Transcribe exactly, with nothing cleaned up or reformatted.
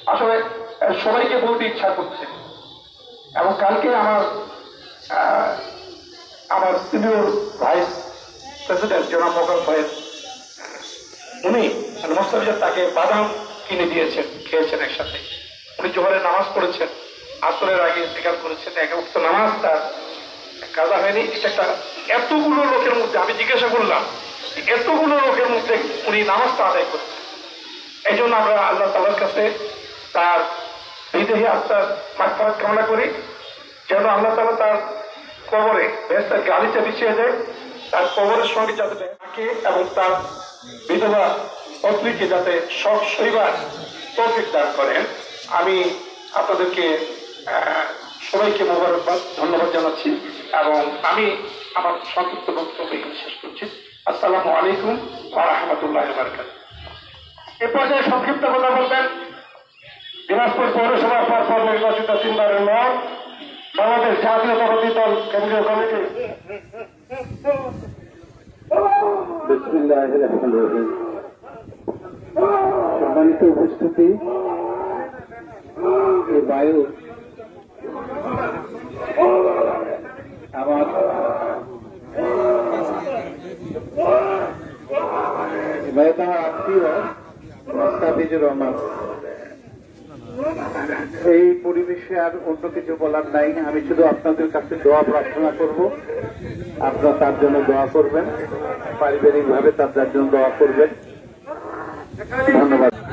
আসলে সবাইকে বলতে ইচ্ছা করছে। এবং কালকে আমার আমার সিনিয়র ভাইস প্রেসিডেন্ট জনাব মোকাম ভাইয়ের উনি মোস্তাফিজুর তাকে বাদাম কিনে দিয়েছেন, খেয়েছেন একসাথে। উনি জোহরের নামাজ পড়েছেন, আসরের আগে স্বীকার করেছেন এক বক্ত নামাজ তার কাজা হয়নি। এটা একটা এতগুলো লোকের মধ্যে আমি জিজ্ঞাসা করলাম এতগুলো লোকের মধ্যে উনি নামাজটা আদায় করেছেন। এই জন্য আমরা আল্লাহ তাআলার কাছে তার বিদেহী আত্মার মাগফিরাত কামনা করি, যেন আল্লাহ তাআলা তার কবরে বেহেশতের গালিচা বিছিয়ে দেয়, তার কবরের সঙ্গে যাতে থাকে এবং তার বিধবা পত্নীকে যাতে সব সইবার তৌফিক দান করেন। আমি আপনাদেরকে সবাইকে মোবারকবাদ ধন্যবাদ জানাচ্ছি এবং আমি আমার সংক্ষিপ্ত বক্তব্য শেষ করছি। আসসালামু আলাইকুম ওয়া রাহমাতুল্লাহি ওয়া বারাকাতুহু। এ পর্যায়ে সংক্ষিপ্ত কথা বলবেন দিনাজপুর পৌরসভা পরপর নির্বাচিত তিনবারের মেয়র, বাংলাদেশ জাতীয়তাবাদী দল কেন্দ্রীয় কমিটি। বিসমিল্লাহির রহমানির রহিম। সম্মানিত উপস্থিতি, এই বায়ু আমার ভাই তাহার আত্মীয় মোস্তাফিজুর রহমান। এই পরিবেশে আর অন্য কিছু বলার নাই, আমি শুধু আপনাদের কাছে দোয়া প্রার্থনা করব, আপনারা তার জন্য দোয়া করবেন, পারিবারিক ভাবে তার জন্য দোয়া করবেন। ধন্যবাদ।